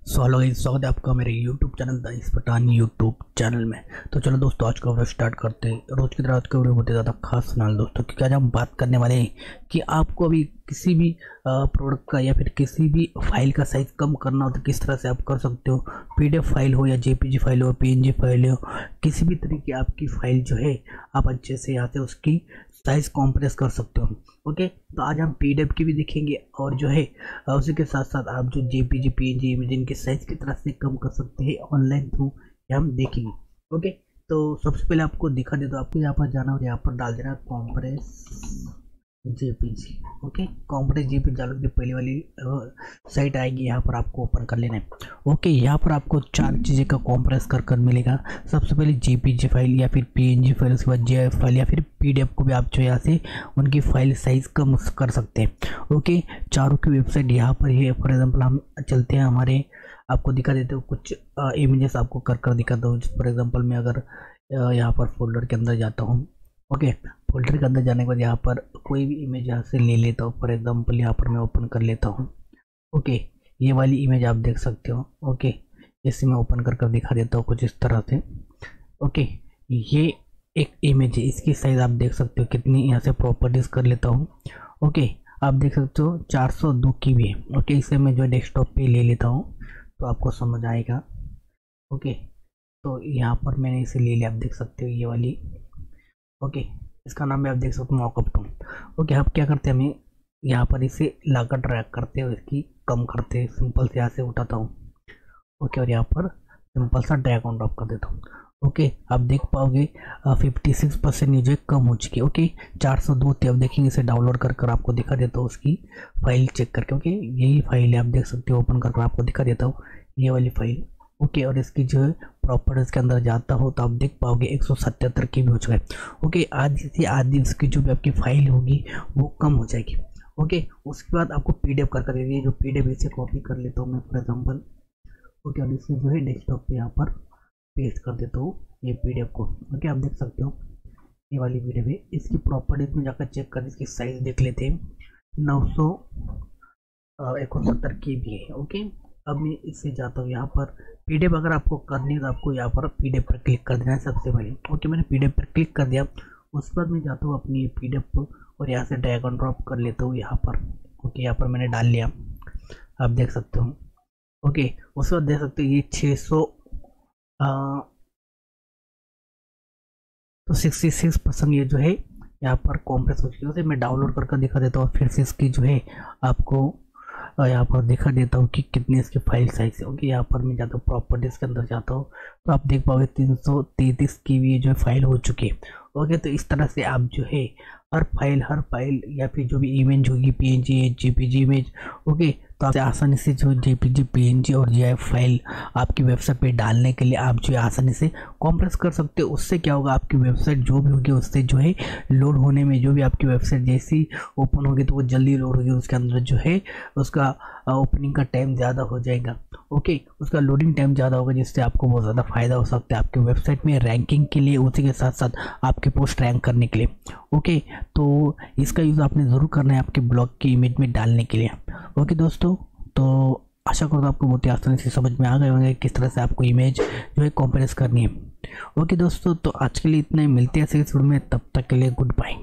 So hello guys, स्वागत है आपका मेरे यूट्यूब चैनल द इस पठान यूट्यूब चैनल में। तो चलो दोस्तों, आज का वीडियो स्टार्ट करते हैं। रोज की तरह आज का वीडियो बहुत ज़्यादा खास सुनाल दोस्तों, क्योंकि आज हम बात करने वाले हैं कि आपको अभी किसी भी प्रोडक्ट का या फिर किसी भी फाइल का साइज कम करना हो तो किस तरह से आप कर सकते हो। पीडीएफ फाइल हो या जेपीजी फाइल हो, पीएनजी फाइल हो, किसी भी तरह की आपकी फाइल जो है आप अच्छे से यहाँ से उसकी साइज कॉम्प्रेस कर सकते हो। ओके, तो आज हम पीडीएफ की भी देखेंगे और जो है उसी के साथ साथ आप जो जेपीजी पीएनजी इमेज इनके साइज की तरह से कम कर सकते हैं ऑनलाइन थ्रू, ये हम देखेंगे। ओके, तो सबसे पहले आपको दिखा दे, तो आपको यहाँ पर जाना और यहाँ पर डाल देना compress JPG. Okay, compress JPG डालोगे पहली वाली साइट आएगी, यहाँ पर आपको ओपन कर लेना है। ओके, यहाँ पर आपको चार चीज़ें का कॉम्प्रेस कर मिलेगा। सबसे पहले जेपीजी फाइल या फिर पीएनजी फाइल, उसके बाद जेएफ फाइल या फिर पीडीएफ को भी आप जो यहाँ से उनकी फाइल साइज कम कर सकते हैं। ओके, चारों की वेबसाइट यहाँ पर है। फॉर एग्जाम्पल हम चलते हैं, हमारे आपको दिखा देते हो कुछ इमेजेस आपको कर दिखाता हूँ। फॉर एग्जाम्पल मैं अगर यहाँ पर फोल्डर के अंदर जाता हूँ, ओके, फोल्डर के अंदर जाने के बाद यहाँ पर कोई भी इमेज यहाँ से ले लेता हूँ। फॉर एग्जांपल यहाँ पर मैं ओपन कर लेता हूँ। ओके, ये वाली इमेज आप देख सकते हो। ओके, इसे मैं ओपन कर दिखा देता हूँ कुछ इस तरह से। ओके, ये एक इमेज है, इसकी साइज आप देख सकते हो कितनी। यहाँ से प्रॉपर्टीज कर लेता हूँ। ओके, आप देख सकते हो 402 की भी है। ओके, इसे मैं जो डेस्कटॉप पे ले लेता हूँ तो आपको समझ आएगा। ओके, तो यहाँ पर मैंने इसे ले लिया, आप देख सकते हो ये वाली। ओके, इसका नाम भी आप देख सकते हो मॉकअप टूल। ओके, आप क्या करते हैं, हमें यहाँ पर इसे लाकर ड्रैग करते हो, इसकी कम करते हैं। सिंपल से यहाँ से उठाता हूँ। ओके, और यहाँ पर सिंपल सा ड्रैग ऑन ड्रॉप कर देता हूँ। ओके, आप देख पाओगे 56% ये जो कम हो चुकी है। ओके, 402 थे। अब देखेंगे, इसे डाउनलोड कर आपको दिखा देता हूँ उसकी फाइल चेक करके। ओके, यही फाइल है, आप देख सकते हो। ओपन कर आपको दिखा देता हूँ ये वाली फाइल। ओके, और इसकी जो है प्रॉपर्टीज के अंदर जाता हो तो आप देख पाओगे 177 की भी हो चुका है। ओके, आधी से आधी उसकी जो भी आपकी फाइल होगी वो कम हो जाएगी। ओके, उसके बाद आपको पीडीएफ कर दीजिए। जो पीडीएफ इसे कॉपी कर लेता हूँ मैं फॉर एग्जाम्पल। ओके, और इसे जो है डेस्कटॉप पे यहाँ पर पेस्ट कर देता हूँ ये पीडीएफ को। ओके, आप देख सकते हो ये वाली पीडीएफ है। इसकी प्रॉपर्टीज में जाकर चेक कर इसकी साइज देख लेते हैं। 969 की भी है। ओके, अब मैं इससे जाता हूँ यहाँ पर पीडीएफ अगर आपको करनी है तो आपको यहाँ पर पीडीएफ पर क्लिक कर देना है सबसे पहले। ओके, मैंने पीडीएफ पर क्लिक कर दिया। उसके बाद मैं जाता हूँ अपनी पीडीएफ को और यहाँ से ड्रैग एंड ड्रॉप कर लेता हूँ यहाँ पर। ओके, यहाँ पर मैंने डाल लिया, आप देख सकते हो। ओके, उसके बाद देख सकते हो ये 600 तो 66% ये जो है यहाँ पर कॉम्प्रेस हो चुकी है। उसे मैं डाउनलोड कर दिखा देता हूँ, फिर से इसकी जो है आपको यहाँ पर दिखा देता हूँ कि कितनी इसकी फाइल साइज है। ओके, यहाँ पर मैं जाता हूँ प्रॉपर्टीज के अंदर जाता हूँ तो आप देख पाओगे 333 की भी जो फाइल हो चुकी है। ओके, तो इस तरह से आप जो है हर फाइल या फिर जो भी इमेज होगी, पीएनजी जेपीजी इमेज, ओके, तो आप आसानी से जो जेपीजी पीएनजी और जेएफ फाइल आपकी वेबसाइट पे डालने के लिए आप जो है आसानी से कॉम्प्रेस कर सकते हो। उससे क्या होगा, आपकी वेबसाइट जो भी होगी उससे जो है लोड होने में, जो भी आपकी वेबसाइट जैसी ओपन होगी तो वो जल्दी लोड होगी, उसके अंदर जो है उसका ओपनिंग का टाइम ज़्यादा हो जाएगा। ओके, उसका लोडिंग टाइम ज़्यादा होगा, जिससे आपको बहुत ज़्यादा फायदा हो सकता है आपकी वेबसाइट में रैंकिंग के लिए, उसी के साथ साथ आपके पोस्ट रैंक करने के लिए। ओके, तो इसका यूज़ आपने ज़रूर करना है आपके ब्लॉग की इमेज में डालने के लिए। ओके दोस्तों, तो आशा करता हूँ आपको बहुत ही आसानी से समझ में आ गए होंगे किस तरह से आपको इमेज जो है कॉम्प्रेस करनी है। ओके दोस्तों, तो आज के लिए इतना ही, मिलते हैं इस वीडियो में, तब तक के लिए गुड बाय।